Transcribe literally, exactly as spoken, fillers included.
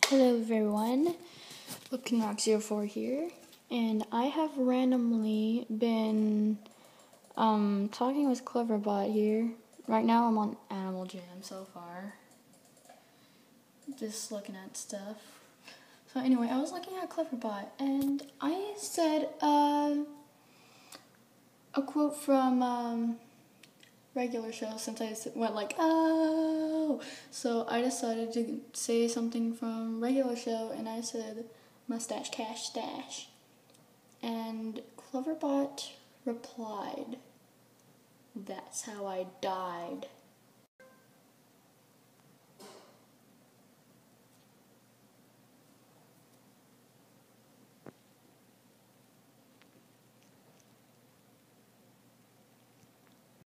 Hello everyone, Lipkin Rock zero four here, and I have randomly been um, talking with Cleverbot here. Right now I'm on Animal Jam so far, just looking at stuff. So anyway, I was looking at Cleverbot, and I said uh, a quote from um, regular show since I went like, oh, so I decided to say something from regular show, and I said, mustache cash stash, and Cleverbot replied, that's how I died.